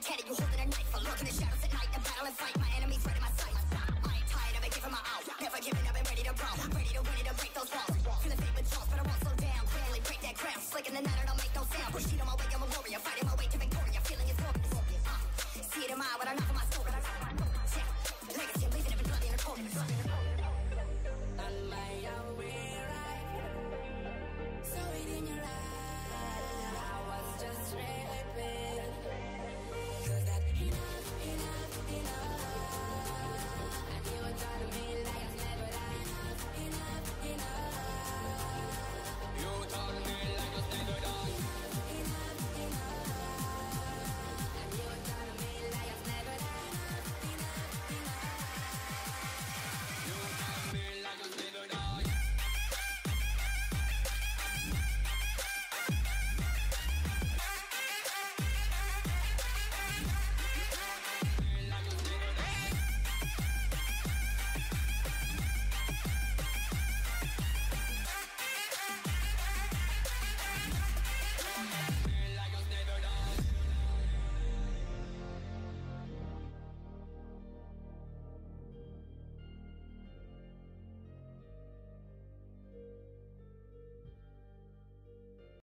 a cannon, you holding a knife. I look in the shadows at night, the battle and fight. My enemies right in my sight. I ain't tired of it, giving my all. Never giving up and ready to brawl. Ready to win it and break those walls. Feeling fate with toss, but I won't slow down. Quickly break that ground. Slicking the night